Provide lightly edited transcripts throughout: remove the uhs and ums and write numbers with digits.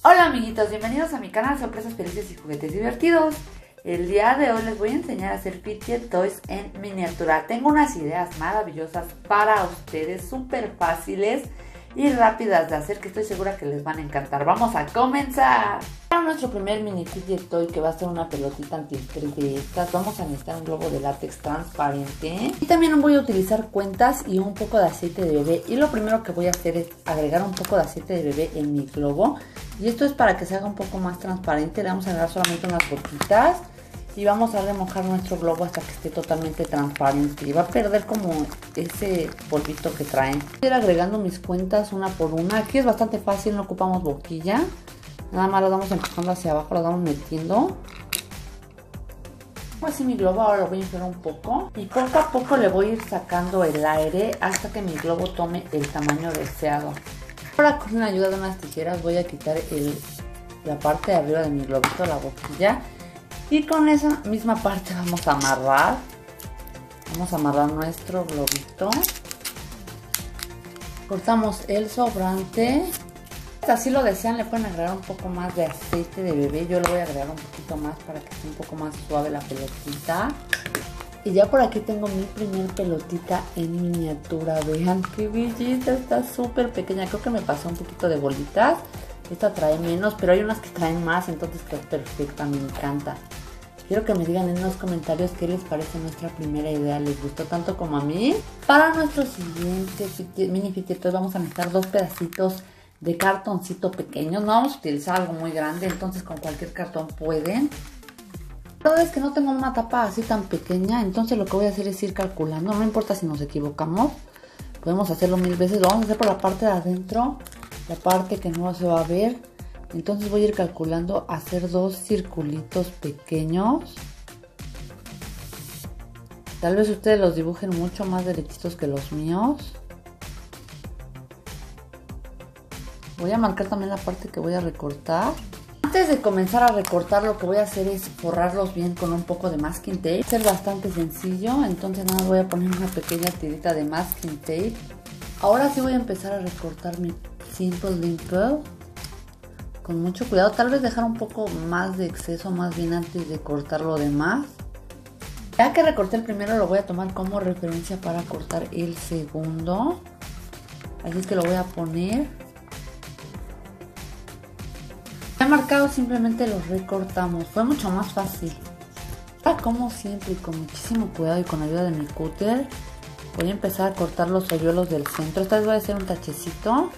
Hola amiguitos, bienvenidos a mi canal Sorpresas Felices y Juguetes Divertidos. El día de hoy les voy a enseñar a hacer Fidget Toys en miniatura. Tengo unas ideas maravillosas para ustedes, súper fáciles y rápidas de hacer, que estoy segura que les van a encantar. ¡Vamos a comenzar! Para nuestro primer mini Fidget Toy, que va a ser una pelotita antiestrés de estas, vamos a necesitar un globo de látex transparente. Y también voy a utilizar cuentas y un poco de aceite de bebé. Y lo primero que voy a hacer es agregar un poco de aceite de bebé en mi globo. Y esto es para que se haga un poco más transparente. Le vamos a agregar solamente unas gotitas. Y vamos a remojar nuestro globo hasta que esté totalmente transparente. Y va a perder como ese polvito que trae. Voy a ir agregando mis cuentas una por una. Aquí es bastante fácil, no ocupamos boquilla. Nada más lo damos empujando hacia abajo, lo vamos metiendo. Así mi globo, ahora lo voy a inflar un poco. Y poco a poco le voy a ir sacando el aire hasta que mi globo tome el tamaño deseado. Ahora con la ayuda de unas tijeras voy a quitar la parte de arriba de mi globito, la boquilla. Y con esa misma parte vamos a amarrar. Vamos a amarrar nuestro globito. Cortamos el sobrante. Si así lo desean, le pueden agregar un poco más de aceite de bebé. Yo le voy a agregar un poquito más para que esté un poco más suave la pelotita. Y ya por aquí tengo mi primer pelotita en miniatura. Vean qué bellita, está súper pequeña. Creo que me pasó un poquito de bolitas. Esta trae menos, pero hay unas que traen más, entonces quedó perfecta, me encanta. Quiero que me digan en los comentarios qué les parece nuestra primera idea. ¿Les gustó tanto como a mí? Para nuestro siguiente mini Fidget Toy vamos a necesitar dos pedacitos de cartoncito pequeños. No vamos a utilizar algo muy grande, entonces con cualquier cartón pueden. La verdad es que no tengo una tapa así tan pequeña, entonces lo que voy a hacer es ir calculando. No importa si nos equivocamos, podemos hacerlo 1000 veces. Lo vamos a hacer por la parte de adentro, la parte que no se va a ver. Entonces voy a ir calculando, hacer dos circulitos pequeños. Tal vez ustedes los dibujen mucho más derechitos que los míos. Voy a marcar también la parte que voy a recortar. Antes de comenzar a recortar, lo que voy a hacer es forrarlos bien con un poco de masking tape. Es bastante sencillo, entonces nada, voy a poner una pequeña tirita de masking tape. Ahora sí voy a empezar a recortar mi Simple Dimple. Con mucho cuidado, tal vez dejar un poco más de exceso más bien antes de cortar lo demás. Ya que recorté el primero, lo voy a tomar como referencia para cortar el segundo. Así es que lo voy a poner. Ya marcado, simplemente los recortamos. Fue mucho más fácil. Ahora, como siempre, con muchísimo cuidado y con ayuda de mi cúter, voy a empezar a cortar los hoyuelos del centro. Esta vez voy a hacer un tachecito.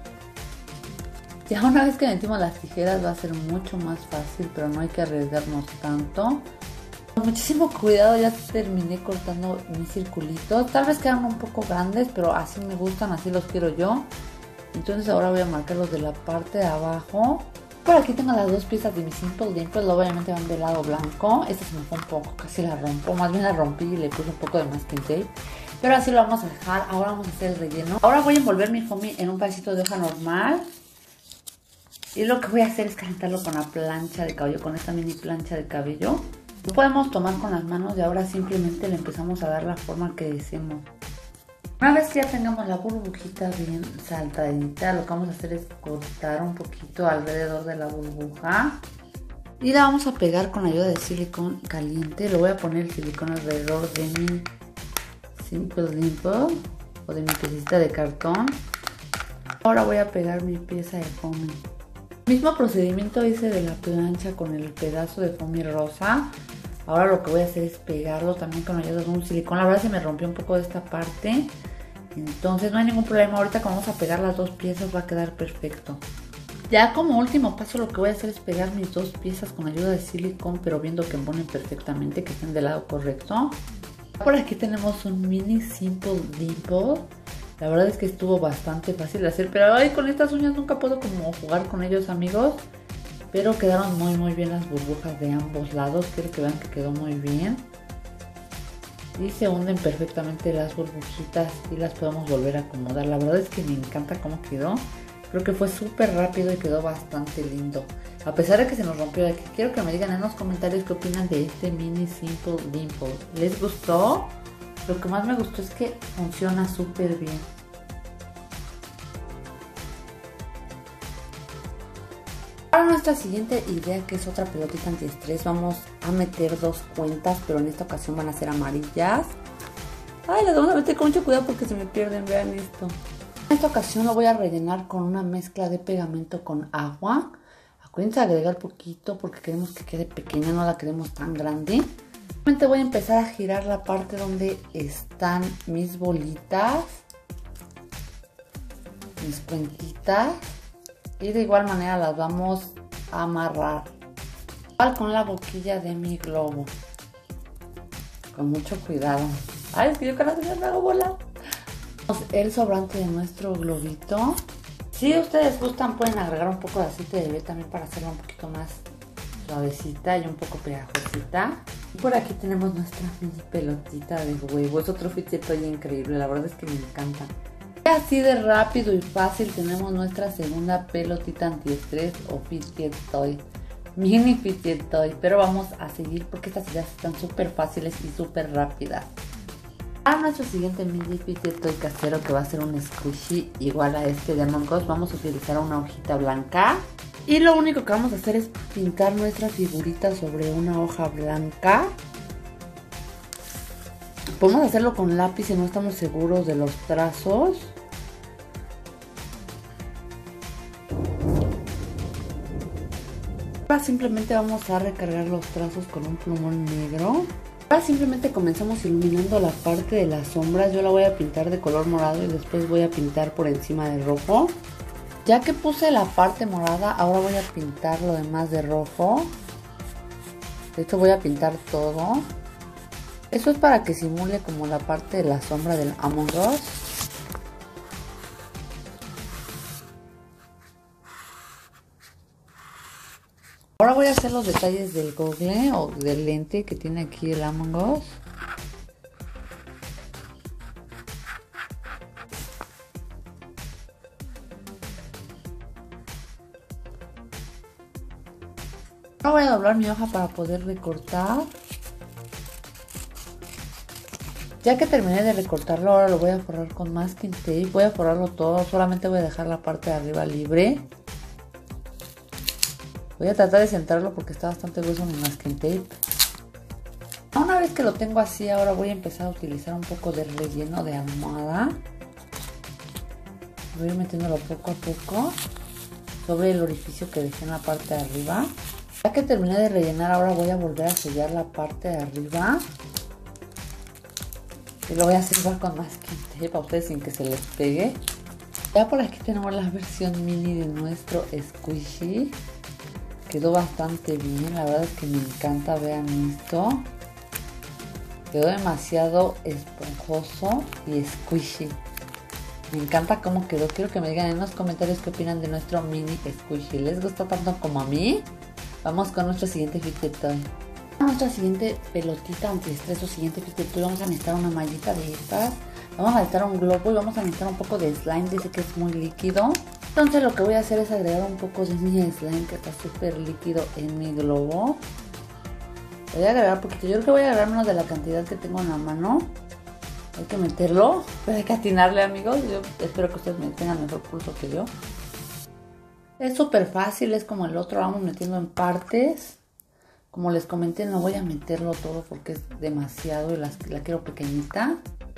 Ya una vez que metimos las tijeras va a ser mucho más fácil, pero no hay que arriesgarnos tanto. Con muchísimo cuidado ya terminé cortando mis circulitos. Tal vez quedan un poco grandes, pero así me gustan, así los quiero yo. Entonces ahora voy a marcar los de la parte de abajo. Por aquí tengo las dos piezas de mi Simple Dimple, obviamente van del lado blanco. Esta se me fue un poco, casi la rompo, más bien la rompí y le puse un poco de masking tape. Pero así lo vamos a dejar. Ahora vamos a hacer el relleno. Ahora voy a envolver mi foamy en un pedacito de hoja normal. Y lo que voy a hacer es calentarlo con la plancha de cabello, con esta mini plancha de cabello. Lo podemos tomar con las manos y ahora simplemente le empezamos a dar la forma que deseemos. Una vez que ya tengamos la burbujita bien saltadita, lo que vamos a hacer es cortar un poquito alrededor de la burbuja. Y la vamos a pegar con ayuda de silicón caliente. Le voy a poner el silicón alrededor de mi Simple Dimple o de mi piecita de cartón. Ahora voy a pegar mi pieza de foamy. Mismo procedimiento hice de la plancha con el pedazo de foamy rosa. Ahora lo que voy a hacer es pegarlo también con ayuda de un silicón. La verdad se me rompió un poco de esta parte, entonces no hay ningún problema. Ahorita que vamos a pegar las dos piezas va a quedar perfecto. Ya como último paso lo que voy a hacer es pegar mis dos piezas con ayuda de silicón, pero viendo que embonen perfectamente, que estén del lado correcto. Por aquí tenemos un mini Simple Dimple. La verdad es que estuvo bastante fácil de hacer, pero ay, con estas uñas nunca puedo como jugar con ellos, amigos. Pero quedaron muy bien las burbujas de ambos lados. Quiero que vean que quedó muy bien. Y se hunden perfectamente las burbujitas y las podemos volver a acomodar. La verdad es que me encanta cómo quedó. Creo que fue súper rápido y quedó bastante lindo. A pesar de que se nos rompió de aquí, quiero que me digan en los comentarios qué opinan de este mini Simple Dimple. ¿Les gustó? Lo que más me gustó es que funciona súper bien. Para nuestra siguiente idea, que es otra pelotita antiestrés, vamos a meter 2 cuentas, pero en esta ocasión van a ser amarillas. Ay, las vamos a meter con mucho cuidado porque se me pierden, vean esto. En esta ocasión lo voy a rellenar con una mezcla de pegamento con agua. Acuérdense de agregar poquito porque queremos que quede pequeña, no la queremos tan grande. Simplemente voy a empezar a girar la parte donde están mis bolitas, mis cuentitas, y de igual manera las vamos a amarrar igual con la boquilla de mi globo, con mucho cuidado. Ay, es que yo cada vez me hago volar. El sobrante de nuestro globito. Si ustedes gustan, pueden agregar un poco de aceite de bebé también para hacerla un poquito más suavecita y un poco pegajosita. Y por aquí tenemos nuestra mini pelotita de huevo. Es otro Fit Jet Toy increíble, la verdad es que me encanta. Y así de rápido y fácil tenemos nuestra segunda pelotita antiestrés o Fit Jet Toy. Mini Fit Jet Toy. Pero vamos a seguir porque estas ideas están súper fáciles y súper rápidas. Para nuestro siguiente mini Fit Jet Toy casero, que va a ser un squishy igual a este de Among Us, vamos a utilizar una hojita blanca. Y lo único que vamos a hacer es pintar nuestra figurita sobre una hoja blanca. Podemos hacerlo con lápiz si no estamos seguros de los trazos. Ahora simplemente vamos a recargar los trazos con un plumón negro. Ahora simplemente comenzamos iluminando la parte de las sombras. Yo la voy a pintar de color morado y después voy a pintar por encima de rojo. Ya que puse la parte morada, ahora voy a pintar lo demás de rojo. De hecho voy a pintar todo. Eso es para que simule como la parte de la sombra del Among Us. Ahora voy a hacer los detalles del gogle o del lente que tiene aquí el Among Us. Ahora voy a doblar mi hoja para poder recortar. Ya que terminé de recortarlo, ahora lo voy a forrar con masking tape. Voy a forrarlo todo, solamente voy a dejar la parte de arriba libre. Voy a tratar de centrarlo porque está bastante grueso mi masking tape. Una vez que lo tengo así, ahora voy a empezar a utilizar un poco de relleno de almohada. Voy a ir metiéndolo poco a poco sobre el orificio que dejé en la parte de arriba. Ya que terminé de rellenar, ahora voy a volver a sellar la parte de arriba. Y lo voy a hacer igual con masking tape para ustedes sin que se les pegue. Ya por aquí tenemos la versión mini de nuestro squishy. Quedó bastante bien, la verdad es que me encanta, vean esto. Quedó demasiado esponjoso y squishy. Me encanta cómo quedó. Quiero que me digan en los comentarios qué opinan de nuestro mini squishy. ¿Les gustó tanto como a mí? Vamos con nuestro siguiente Fit Jet Toy. Nuestra siguiente pelotita antiestrés o siguiente Fit Jet Toy, vamos a necesitar una mallita de estas. Vamos a necesitar un globo y vamos a necesitar un poco de slime. Dice que es muy líquido. Entonces lo que voy a hacer es agregar un poco de mi slime que está súper líquido en mi globo. Voy a agregar un poquito. Yo creo que voy a agregar menos de la cantidad que tengo en la mano. Hay que meterlo, pero hay que atinarle, amigos. Yo espero que ustedes me tengan mejor pulso que yo. Es súper fácil, es como el otro, vamos metiendo en partes. Como les comenté, no voy a meterlo todo porque es demasiado y la quiero pequeñita.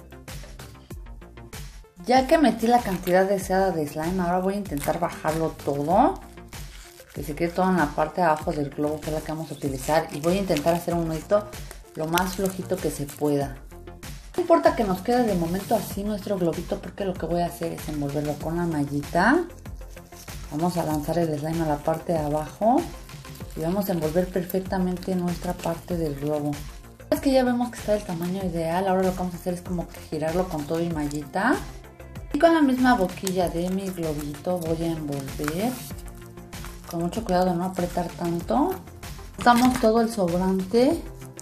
Ya que metí la cantidad deseada de slime, ahora voy a intentar bajarlo todo. Que se quede todo en la parte de abajo del globo, que es la que vamos a utilizar. Y voy a intentar hacer un nudito lo más flojito que se pueda. No importa que nos quede de momento así nuestro globito, porque lo que voy a hacer es envolverlo con la mallita. Vamos a lanzar el slime a la parte de abajo y vamos a envolver perfectamente nuestra parte del globo. Es que ya vemos que está del tamaño ideal. Ahora lo que vamos a hacer es como girarlo con todo y mallita. Y con la misma boquilla de mi globito voy a envolver. Con mucho cuidado de no apretar tanto. Usamos todo el sobrante.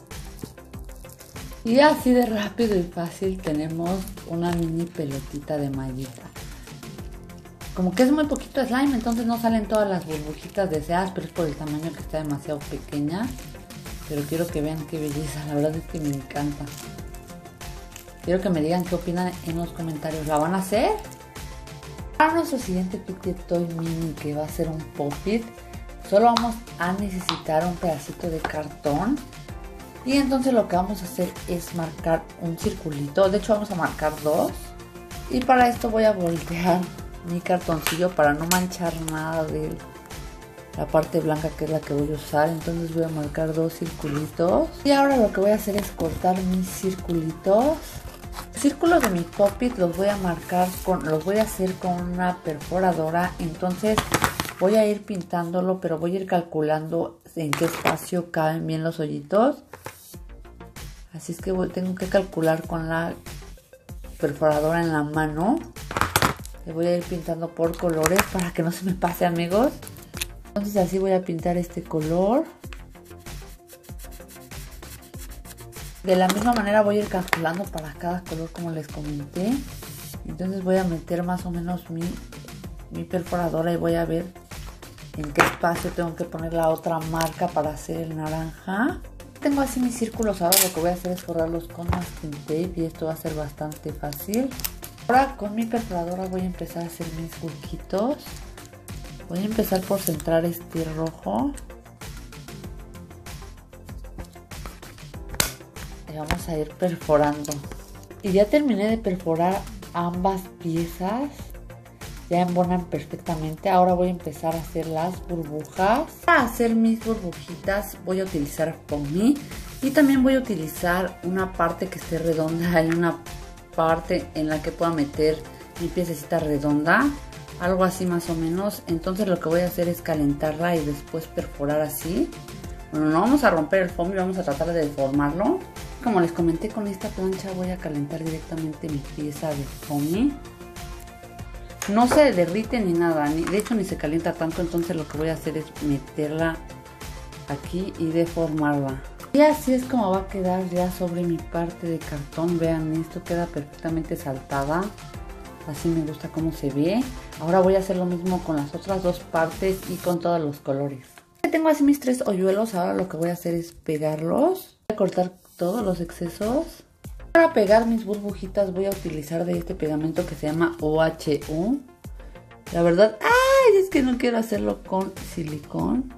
Y así de rápido y fácil tenemos una mini pelotita de mallita. Como que es muy poquito slime, entonces no salen todas las burbujitas deseadas, pero es por el tamaño que está demasiado pequeña. Pero quiero que vean qué belleza, la verdad es que me encanta. Quiero que me digan qué opinan en los comentarios. ¿La van a hacer? Para nuestro siguiente Fit Jet Toy mini, que va a ser un Pop-It, Solo vamos a necesitar un pedacito de cartón. Y entonces lo que vamos a hacer es marcar un circulito. De hecho vamos a marcar 2. Y para esto voy a voltear mi cartoncillo para no manchar nada de la parte blanca, que es la que voy a usar. Entonces voy a marcar 2 circulitos. Y ahora lo que voy a hacer es cortar mis circulitos. Los círculos de mi Pop-It los voy a marcar los voy a hacer con una perforadora. Entonces voy a ir pintándolo, pero voy a ir calculando en qué espacio caben bien los hoyitos. Así es que tengo que calcular con la perforadora en la mano. Le voy a ir pintando por colores para que no se me pase, amigos. Entonces así voy a pintar este color. De la misma manera voy a ir calculando para cada color, como les comenté. Entonces voy a meter más o menos mi perforadora y voy a ver en qué espacio tengo que poner la otra marca para hacer el naranja. Tengo así mis círculos. Ahora lo que voy a hacer es forrarlos con masking tape y esto va a ser bastante fácil. Ahora con mi perforadora voy a empezar a hacer mis huequitos. Voy a empezar por centrar este rojo. Y vamos a ir perforando. Y ya terminé de perforar ambas piezas. Ya embonan perfectamente. Ahora voy a empezar a hacer las burbujas. Para hacer mis burbujitas voy a utilizar foamy. Y también voy a utilizar una parte que esté redonda. Hay una parte en la que pueda meter mi piececita redonda. Algo así más o menos. Entonces lo que voy a hacer es calentarla y después perforar así. Bueno, no vamos a romper el foamy, vamos a tratar de deformarlo. Como les comenté, con esta plancha voy a calentar directamente mi pieza de foamy. No se derrite ni nada, de hecho ni se calienta tanto. Entonces lo que voy a hacer es meterla aquí y deformarla. Y así es como va a quedar ya sobre mi parte de cartón. Vean, esto queda perfectamente saltada. Así me gusta cómo se ve. Ahora voy a hacer lo mismo con las otras 2 partes y con todos los colores. Ya tengo así mis 3 hoyuelos. Ahora lo que voy a hacer es pegarlos. Voy a cortar todos los excesos. Para pegar mis burbujitas voy a utilizar de este pegamento que se llama OHU. La verdad, es que no quiero hacerlo con silicón.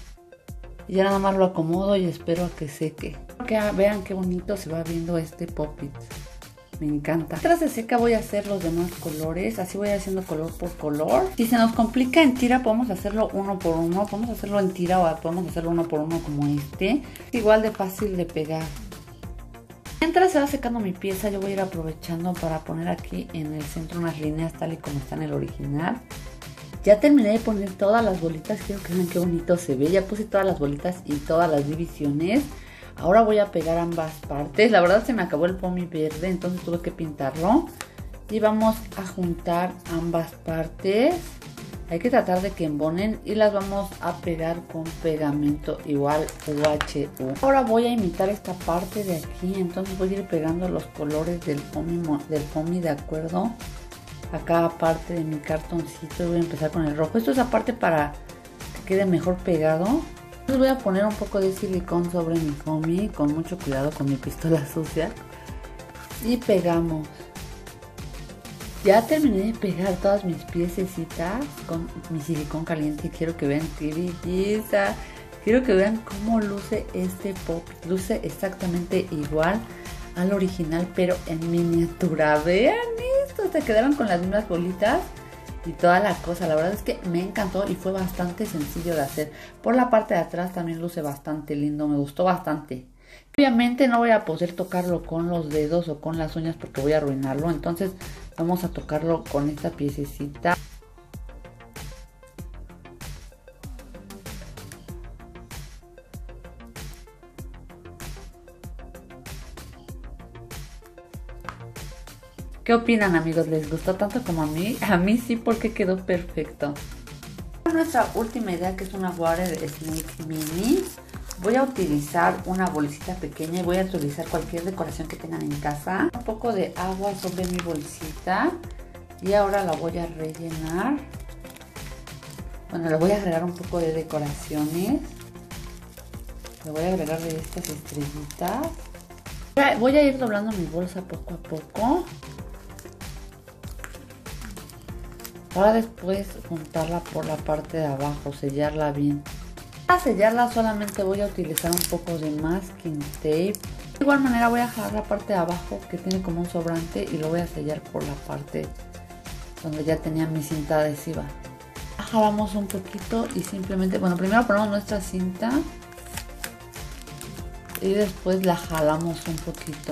Y ya nada más lo acomodo y espero a que seque. Vean qué bonito se va viendo este Pop-It. Me encanta. Mientras se seca voy a hacer los demás colores. Así voy haciendo color por color. Si se nos complica en tira podemos hacerlo uno por uno. Podemos hacerlo en tira o podemos hacerlo uno por uno como este. Es igual de fácil de pegar. Mientras se va secando mi pieza, yo voy a ir aprovechando para poner aquí en el centro unas líneas tal y como está en el original. Ya terminé de poner todas las bolitas. Quiero que vean qué bonito se ve. Ya puse todas las bolitas y todas las divisiones. Ahora voy a pegar ambas partes. La verdad se me acabó el foamy verde, entonces tuve que pintarlo. Y vamos a juntar ambas partes. Hay que tratar de que embonen y las vamos a pegar con pegamento igual UHU. Ahora voy a imitar esta parte de aquí, entonces voy a ir pegando los colores del foamy de acuerdo a cada parte de mi cartoncito. Voy a empezar con el rojo. Esto es aparte para que quede mejor pegado. Entonces voy a poner un poco de silicón sobre mi foamy, con mucho cuidado con mi pistola sucia. Y pegamos. Ya terminé de pegar todas mis piececitas con mi silicón caliente. Quiero que vean qué belleza. Quiero que vean cómo luce este Pop-It. Luce exactamente igual al original, pero en miniatura. Vean esto, se quedaron con las mismas bolitas y toda la cosa. La verdad es que me encantó y fue bastante sencillo de hacer. Por la parte de atrás también luce bastante lindo, me gustó bastante. Obviamente no voy a poder tocarlo con los dedos o con las uñas porque voy a arruinarlo. Entonces vamos a tocarlo con esta piececita. ¿Qué opinan, amigos? ¿Les gustó tanto como a mí? A mí sí, porque quedó perfecto. Nuestra última idea, que es una Water Snake Mini. Voy a utilizar una bolsita pequeña y voy a utilizar cualquier decoración que tengan en casa. Un poco de agua sobre mi bolsita y ahora la voy a rellenar. Bueno, le voy a agregar un poco de decoraciones. Le voy a agregar de estas estrellitas. Voy a ir doblando mi bolsa poco a poco, para después juntarla por la parte de abajo, sellarla bien. Para sellarla solamente voy a utilizar un poco de masking tape. De igual manera voy a jalar la parte de abajo que tiene como un sobrante y lo voy a sellar por la parte donde ya tenía mi cinta adhesiva. Jalamos un poquito y simplemente, bueno, primero ponemos nuestra cinta y después la jalamos un poquito.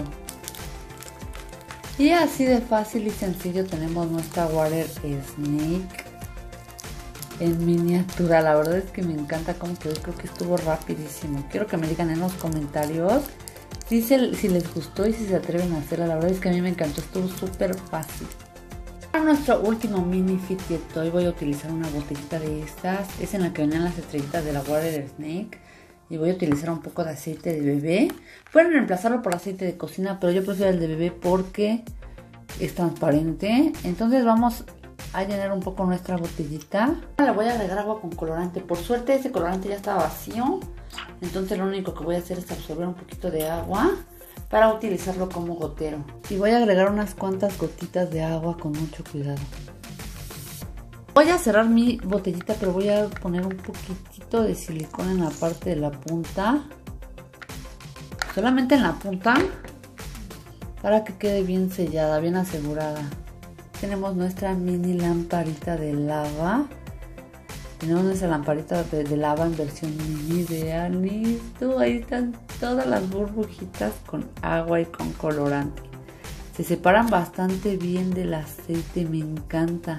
Y así de fácil y sencillo tenemos nuestra Water Snake en miniatura. La verdad es que me encanta cómo quedó, creo que estuvo rapidísimo. Quiero que me digan en los comentarios si les gustó y si se atreven a hacerla. La verdad es que a mí me encantó, estuvo súper fácil. Para nuestro último mini Fidget Toy voy a utilizar una botellita de estas. Es en la que venían las estrellitas de la Water Snake. Y voy a utilizar un poco de aceite de bebé. Pueden reemplazarlo por aceite de cocina, pero yo prefiero el de bebé porque es transparente. Entonces vamos a llenar un poco nuestra botellita. Le voy a agregar agua con colorante. Por suerte ese colorante ya está vacío. Entonces lo único que voy a hacer es absorber un poquito de agua para utilizarlo como gotero. Y voy a agregar unas cuantas gotitas de agua con mucho cuidado. Voy a cerrar mi botellita, pero voy a poner un poquitito de silicona en la parte de la punta. Solamente en la punta, para que quede bien sellada, bien asegurada. Tenemos nuestra mini lamparita de lava. Tenemos nuestra lamparita de lava en versión mini. Vean, listo. Ahí están todas las burbujitas con agua y con colorante. Se separan bastante bien del aceite, me encanta.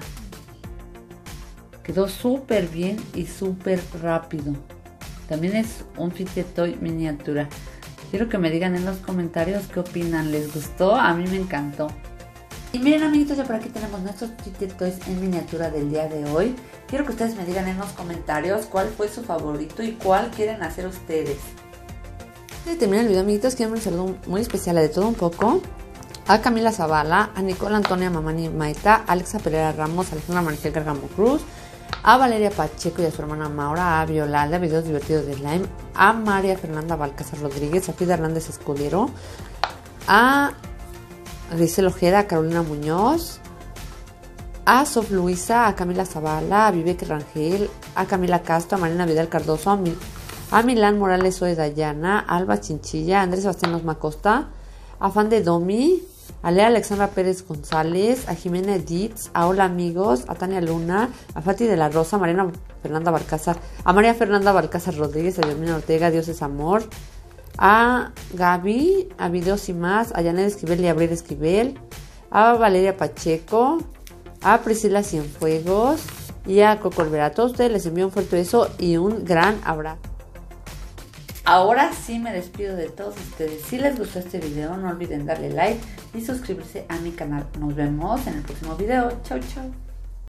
Quedó súper bien y súper rápido. También es un Fidget Toy miniatura. Quiero que me digan en los comentarios qué opinan. ¿Les gustó? A mí me encantó. Y miren, amiguitos, ya por aquí tenemos nuestros Fidget Toys en miniatura del día de hoy. Quiero que ustedes me digan en los comentarios cuál fue su favorito y cuál quieren hacer ustedes. Antes de terminar el video, amiguitos, quiero un saludo muy especial a De Todo Un Poco, a Camila Zavala, a Nicola Antonia Mamani Maita, a Alexa Pereira Ramos, a Alejandra Maricel Gargamo Cruz, a Valeria Pacheco y a su hermana Maura, a Violalda, Videos Divertidos de Slime, a María Fernanda Balcázar Rodríguez, a Frida Hernández Escudero, a Grisel Ojeda, a Carolina Muñoz, a Sof Luisa, a Camila Zavala, a Vivek Rangel, a Camila Castro, a Marina Vidal Cardoso, a Milán Morales Zoe Dayana, a Alba Chinchilla, a Andrés Sebastián Osma Costa, a Fan de Domi, a Lea Alexandra Pérez González, a Jimena Editz, a Hola Amigos, a Tania Luna, a Fati de la Rosa, a María Fernanda Balcázar Rodríguez, a Diosmina Ortega, Dios es Amor, a Gaby, a Videos y Más, a Janet Esquivel y Abril Esquivel, a Valeria Pacheco, a Priscila Cienfuegos y a Coco Olvera. A todos ustedes les envío un fuerte beso y un gran abrazo. Ahora sí me despido de todos ustedes. Si les gustó este video, no olviden darle like y suscribirse a mi canal. Nos vemos en el próximo video. Chau, chau.